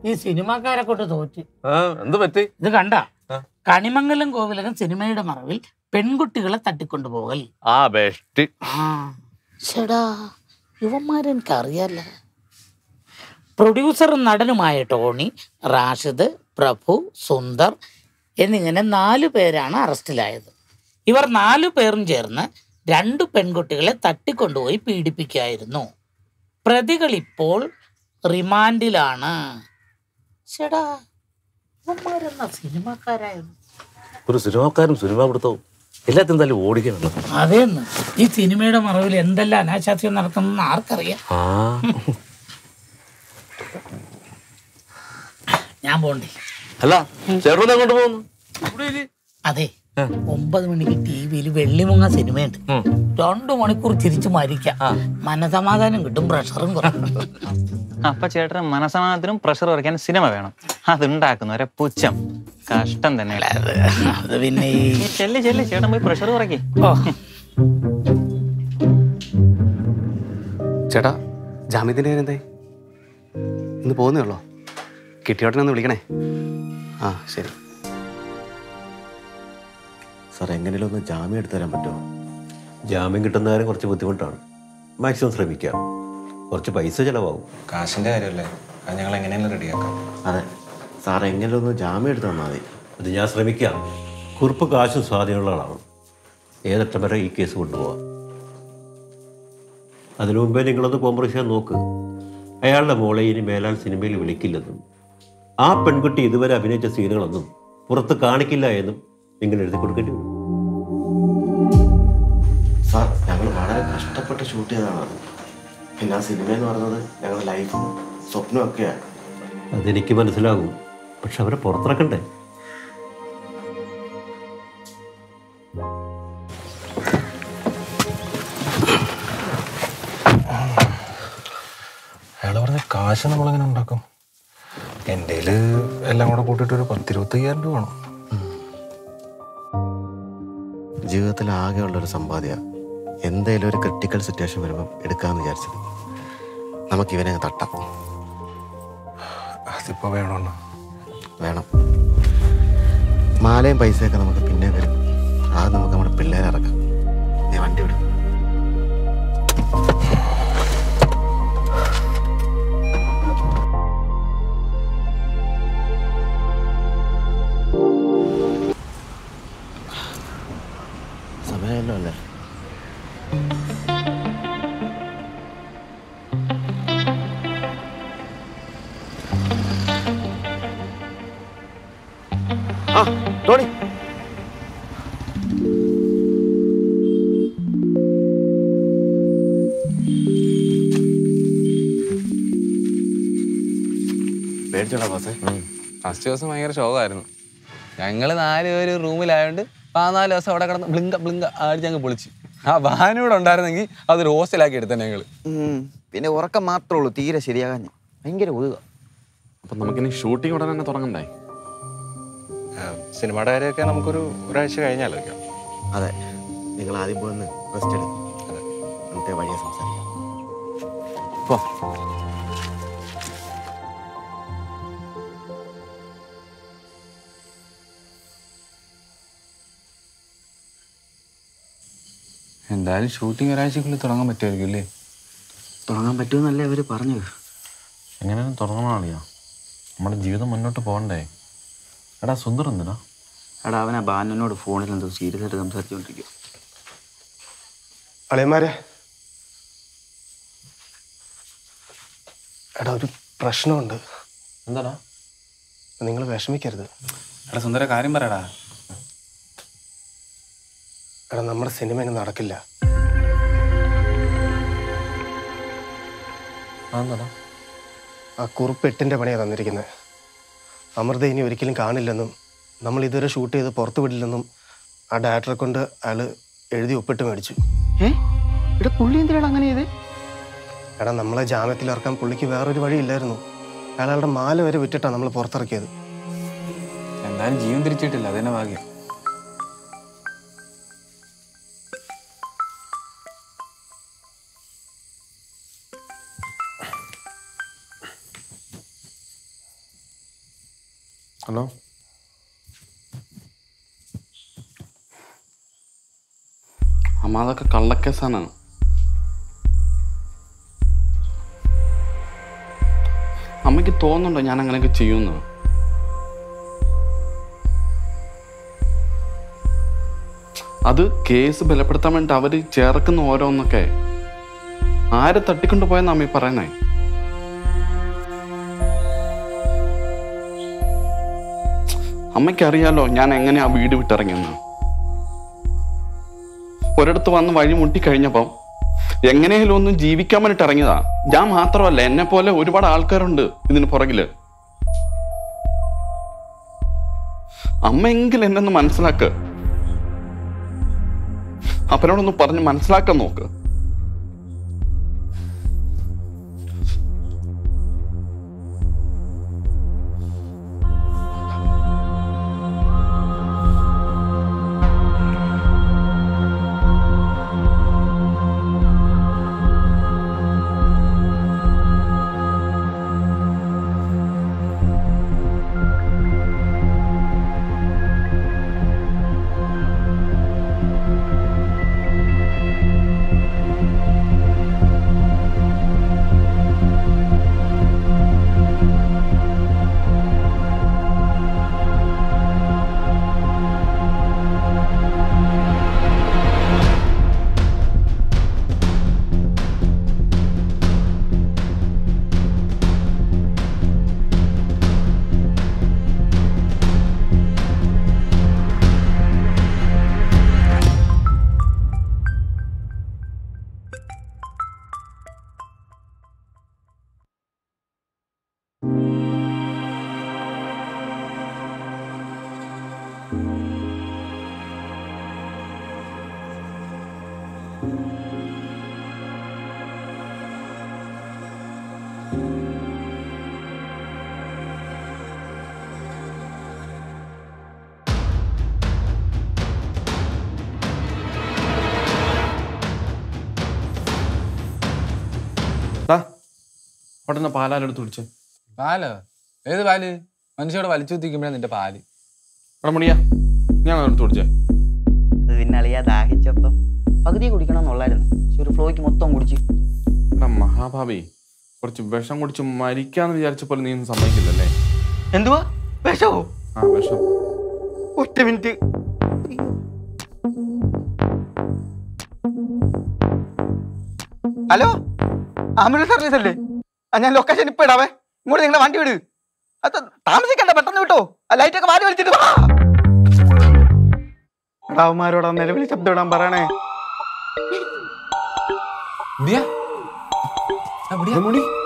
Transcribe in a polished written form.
ഈ സിനിമാക്കാരെ കൊണ്ട് തോറ്റ്. എന്ത് പറ്റി? ഇത് കണ്ട കണിമംഗലം കോവിലകം സിനിമയുടെ മറവിൽ പെൺകുട്ടികളെ തട്ടിക്കൊണ്ടുപോകൽ. ചേടാ യുവന്മാരെനിക്ക് അറിയാല്ല. പ്രൊഡ്യൂസറും നടനുമായ ടോണി, റാഷിദ്, പ്രഭു, സുന്ദർ എന്നിങ്ങനെ 4 പേരാണ് അറസ്റ്റിലായത്. ഇവർ 4 പേരും ചേർന്ന് 2 പെൺകുട്ടികളെ തട്ടിക്കൊണ്ടുപോയി പീഡിപ്പിക്കുകയായിരുന്നു. പ്രതികൾ ഇപ്പോൾ റിമാൻഡിലാണ്. ചേടാ ഇവന്മാരെന്നാ സിനിമക്കാരായിരുന്നു. ഒരു സിനിമാക്കാരും സിനിമ കൊടുത്തോ എല്ലാത്തിനും തന്നെ ഓടിക്കണം. അതേന്ന് ഈ സിനിമയുടെ മറവിൽ എന്തെല്ലാം അനാശാസ്യം നടത്തുന്നെന്ന് ആർക്കറിയാം. ഞാൻ പോണ്ടേ? അല്ല ചേട്ടനെ കൊണ്ട് പോകുന്നു. അതെ 9 മണിക്ക് TV-യിൽ വെള്ളിമുങ്ങ സിനിമയുണ്ട്. 2 മണിക്കൂർ ചിരിച്ചു മരിക്കാം. മനസമാധാനം കിട്ടും, പ്രഷറും കുറയും. അപ്പൊ ചേട്ടന് മനസമാധാനത്തിനും പ്രഷർ കുറയ്ക്കാൻ സിനിമ വേണം. അതുണ്ടാക്കുന്നവരെ പുച്ഛം കഷ്ടം തന്നെ. അത് പിന്നെ ചെല്ല് ചേട്ടൻ പോയി പ്രഷർ കുറയ്ക്കേ. ചേട്ടാ ജാമ്യത്തിൻ്റെ കാര്യം എന്തായി? ഇന്ന് പോകുന്നേ ഉള്ളോ? കിട്ടിയോട്ടനെ ഒന്ന് വിളിക്കണേ. ആ ശരി സാർ. എങ്ങനെയും ഒന്ന് ജാമ്യം എടുത്തു തരാൻ പറ്റുമോ? ജാമ്യം കിട്ടുന്ന കാര്യം കുറച്ച് ബുദ്ധിമുട്ടാണ്. മാക്സിമം ശ്രമിക്കാം. കുറച്ച് പൈസ ചിലവാകും. കാശിൻ്റെ കാര്യമല്ലേ, അത് ഞങ്ങൾ എങ്ങനെയെങ്കിലും റെഡിയാക്കാം. അതെ സാർ, എങ്ങനെയും ഒന്ന് ജാമ്യം എടുത്തു തന്നാൽ മതി. അത് ഞാൻ ശ്രമിക്കാം. കുറിപ്പ് കാശും സ്വാധീനമുള്ള ആളാണ്. ഏതറ്റം വരെ ഈ കേസ് കൊണ്ടുപോകാം. അതിനു മുമ്പേ നിങ്ങളൊന്ന് കോംപ്രമൈസ് ചെയ്യാൻ നോക്ക്. അയാളുടെ മോളെ ഇനി മേലാൽ സിനിമയിൽ വിളിക്കില്ലെന്നും ആ പെൺകുട്ടി ഇതുവരെ അഭിനയിച്ച സീനുകളൊന്നും പുറത്ത് കാണിക്കില്ല എന്നും നിങ്ങൾ എഴുതി കൊടുക്കേണ്ടി വരും. സാർ, ഞങ്ങൾ വളരെ കഷ്ടപ്പെട്ട് ഷൂട്ട് ചെയ്തതാണ്. പിന്നെ ആ സിനിമ എന്ന് പറയുന്നത് ഞങ്ങളുടെ ലൈഫും സ്വപ്നവും ഒക്കെയാണ്. അതെനിക്ക് മനസ്സിലാകും. പക്ഷെ അവരെ പുറത്തിറക്കണ്ടേ? അയാൾ പറഞ്ഞ കാശ് നമ്മളെങ്ങനെ ഉണ്ടാക്കും? എൻ്റെ എല്ലാം കൂടെ കൂട്ടിയിട്ട് ഒരു 10-25,000 രൂപ വേണം. ജീവിതത്തിൽ ആകെയുള്ളൊരു സമ്പാദ്യ. എന്തെങ്കിലും ഒരു ക്രിട്ടിക്കൽ സിറ്റുവേഷൻ വരുമ്പം എടുക്കാമെന്ന് വിചാരിച്ചത്. നമുക്കിവനെ തട്ടാം. അതിപ്പോൾ വേണമെന്ന് വേണം. മാലയും പൈസയൊക്കെ നമുക്ക് പിന്നെ വരും. അത് നമുക്ക് നമ്മുടെ പിള്ളേരെ ഇറക്കാം. നീ വണ്ടി വിടും. സമയമല്ലോ അല്ലേ? ആ ടോണി, പേടിച്ചോടാ ബോസേ? ഫസ്റ്റ് ദിവസം ഭയങ്കര ഷോക്കായിരുന്നു. ഞങ്ങൾ 4 പേര് റൂമിലായോണ്ട് 14 ദിവസം അവിടെ കിടന്ന് ബ്ലിങ്ക ആടിച്ച് ഞങ്ങൾ പൊളിച്ച്. ആ വാനൂടെ ഉണ്ടായിരുന്നെങ്കിൽ അതൊരു ഹോസ്റ്റലാക്കി എടുത്തന്നെ ഞങ്ങൾ. പിന്നെ ഉറക്കം മാത്രമേ ഉള്ളൂ, തീരെ ശരിയാകാൻ ഭയങ്കര ഒതുക. അപ്പം നമുക്കിനി ഷൂട്ടിംഗ് ഉടനെ തന്നെ തുടങ്ങണ്ടേ? സിനിമയുടെ കാര്യമൊക്കെ ഒരാഴ്ച കഴിഞ്ഞാലോ? അതെ, നിങ്ങൾ ആദ്യം പോയി റെസ്റ്റ് എടുക്കും. നമുക്ക് വഴിയെ സംസാരിക്കാം. എന്തായാലും ഷൂട്ടിംഗ് ഒരാഴ്ചക്കുള്ളിൽ തുടങ്ങാൻ പറ്റുമായിരിക്കും അല്ലേ? തുടങ്ങാൻ പറ്റുമെന്നല്ലേ അവർ പറഞ്ഞത്. എങ്ങനെയാണ് തുടങ്ങണമറിയാ? നമ്മുടെ ജീവിതം മുന്നോട്ട് പോകണ്ടേ? എടാ സുന്ദർ എന്തിനാ? എടാ അവനാ ബാനുവിനോട് ഫോണിൽ എന്തോ സീരിയസ് ആയിട്ട് സംസാരിച്ചുകൊണ്ടിരിക്കുക. അളിയന്മാരെ, എടാ ഒരു പ്രശ്നമുണ്ട്. എന്താടാ? നിങ്ങൾ വിഷമിക്കരുത്. എടാ സുന്ദര, കാര്യം പറയടാ. എടാ നമ്മുടെ സിനിമ ഇങ്ങനെ നടക്കില്ല. ആ കുറിപ്പ് 8-ന്റെ പണിയാണ് തന്നിരിക്കുന്നത്. അമൃത ഇനി ഒരിക്കലും കാണില്ലെന്നും നമ്മൾ ഇതുവരെ ഷൂട്ട് ചെയ്ത് പുറത്തു വിടില്ലെന്നും ആ ഡയറക്ടറെ കൊണ്ട് അയാൾ എഴുതി ഒപ്പിട്ട് മേടിച്ചു. ഇവിടെ പുള്ളി എന്തിനാണ് അങ്ങനെ ചെയ്ത്? എടാ നമ്മളെ ജാമ്യത്തിൽ ഇറക്കാൻ പുള്ളിക്ക് വേറൊരു വഴിയില്ലായിരുന്നു. അയാളുടെ മാല വരെ വിറ്റിട്ടാണ് നമ്മൾ പുറത്തിറക്കിയത്. എന്തായാലും ജീവൻ തിരിച്ചിട്ടില്ല, അതെന്നെ ഭാഗ്യം. ഹലോ അമ്മ, അതൊക്കെ കള്ളക്കേസാണ്. അമ്മയ്ക്ക് തോന്നുന്നുണ്ടോ ഞാൻ അങ്ങനെയൊക്കെ ചെയ്യുമെന്ന്? അത് കേസ് ബലപ്പെടുത്താൻ വേണ്ടി അവര് ചേർക്കുന്ന ഓരോന്നൊക്കെ ആരെ തട്ടിക്കൊണ്ടു പോയെന്ന് അമ്മ പറയുന്നേ. അമ്മയ്ക്കറിയാലോ ഞാൻ എങ്ങനെയാ വീട് വിട്ടിറങ്ങിയെന്ന്. ഒരിടത്ത് വന്ന് വഴി മുട്ടിക്കഴിഞ്ഞപ്പം എങ്ങനെയാലും ഒന്നും ജീവിക്കാൻ വേണ്ടിട്ട് ഇറങ്ങിയതാ. ഞാൻ മാത്രമല്ല, എന്നെ പോലെ ഒരുപാട് ആൾക്കാരുണ്ട് ഇതിന് പുറകില്. അമ്മയെങ്കിലും എന്നെ ഒന്ന് മനസ്സിലാക്ക്. അപ്പനോടൊന്ന് പറഞ്ഞ് മനസ്സിലാക്കാൻ നോക്ക്. അവിടെ പാലാലെടുത്ത് കുടിച്ചേ. പാലോ? ഏത് പാല്? മനുഷ്യവിടെ വലിച്ചു കുത്തിക്കുമ്പോഴാണ് നിന്റെ പാല്. അവിടെ മണിയാ, ഞാൻ എടുത്ത് കുടിച്ചേ. അത് പിന്നെ അളിയാ ദാഹിച്ചപ്പം പകുതി കുടിക്കണം എന്നുള്ളായിരുന്നു. പക്ഷെ ഒരു ഫ്ലോയ്ക്ക് മൊത്തം കുടിച്ച്. എടാ മഹാഭാവി, കുറച്ച് വിഷം കുടിച്ച് മരിക്കാന്ന് വിചാരിച്ച പോലെ നീ ഒന്നും സമ്മതിക്കില്ലല്ലേ? എന്തുവാ വിഷമോ? ആ വിഷം. ഒറ്റ മിനിറ്റ്. ഹലോ, ആംബുലൻസ് സർവീസ് അല്ലേ? ഞാൻ ലൊക്കേഷൻ ഇപ്പൊ ഇടാവേ. ഇങ്ങോട്ട് നിങ്ങളുടെ വണ്ടി വിട്. അത് താമസിക്കണ്ട, പെട്ടെന്ന് വിട്ടോ. ആ ലൈറ്റൊക്കെ വാരി വലിച്ചിട്ട് അവന്മാരോട് നിലവിളി ശബ്ദം ഇടാൻ പറയണേ. മുടി